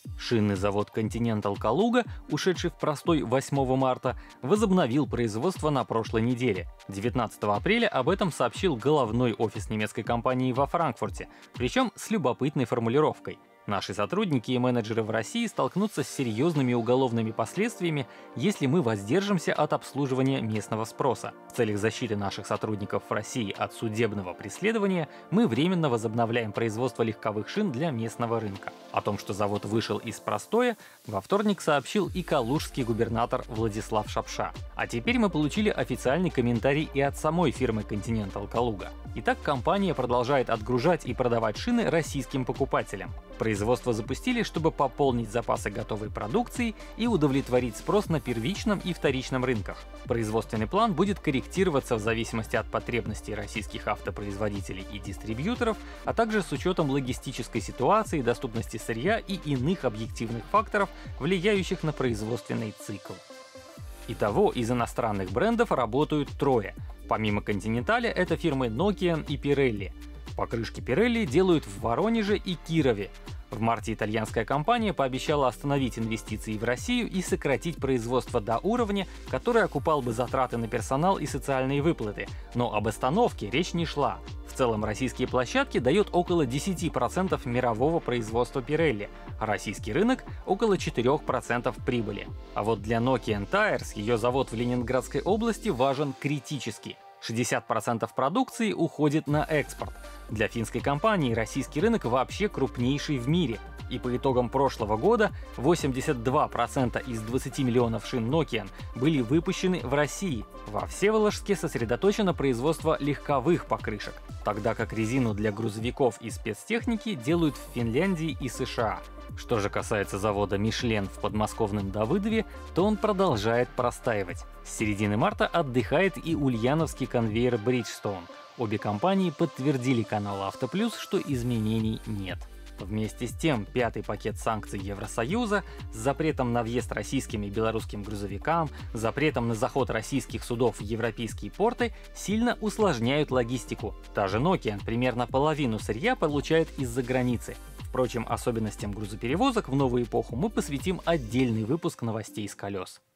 Шинный завод Continental Kaluga, ушедший в простой 8 марта, возобновил производство на прошлой неделе. 19 апреля об этом сообщил головной офис немецкой компании во Франкфурте, причем с любопытной формулировкой. Наши сотрудники и менеджеры в России столкнутся с серьезными уголовными последствиями, если мы воздержимся от обслуживания местного спроса. В целях защиты наших сотрудников в России от судебного преследования мы временно возобновляем производство легковых шин для местного рынка. О том, что завод вышел из простоя, во вторник сообщил и калужский губернатор Владислав Шапша. А теперь мы получили официальный комментарий и от самой фирмы Continental Kaluga. Итак, компания продолжает отгружать и продавать шины российским покупателям. Производство запустили, чтобы пополнить запасы готовой продукции и удовлетворить спрос на первичном и вторичном рынках. Производственный план будет корректироваться в зависимости от потребностей российских автопроизводителей и дистрибьюторов, а также с учетом логистической ситуации, доступности сырья и иных объективных факторов, влияющих на производственный цикл. Итого, из иностранных брендов работают трое. Помимо Continental, это фирмы Nokian и Pirelli. Покрышки Pirelli делают в Воронеже и Кирове. В марте итальянская компания пообещала остановить инвестиции в Россию и сократить производство до уровня, который окупал бы затраты на персонал и социальные выплаты. Но об остановке речь не шла. В целом российские площадки дают около 10% мирового производства Pirelli, а российский рынок — около 4% прибыли. А вот для Nokian Tyres ее завод в Ленинградской области важен критически. 60% продукции уходит на экспорт. Для финской компании российский рынок вообще крупнейший в мире. И по итогам прошлого года 82% из 20 миллионов шин Nokian были выпущены в России. Во Всеволожске сосредоточено производство легковых покрышек, тогда как резину для грузовиков и спецтехники делают в Финляндии и США. Что же касается завода Michelin в подмосковном Давыдове, то он продолжает простаивать. С середины марта отдыхает и ульяновский конвейер Bridgestone. Обе компании подтвердили каналу Автоплюс, что изменений нет. Вместе с тем, пятый пакет санкций Евросоюза с запретом на въезд российским и белорусским грузовикам, запретом на заход российских судов в европейские порты сильно усложняют логистику. Та же Nokian примерно половину сырья получает из-за границы. Впрочем, особенностям грузоперевозок в новую эпоху мы посвятим отдельный выпуск новостей с колес.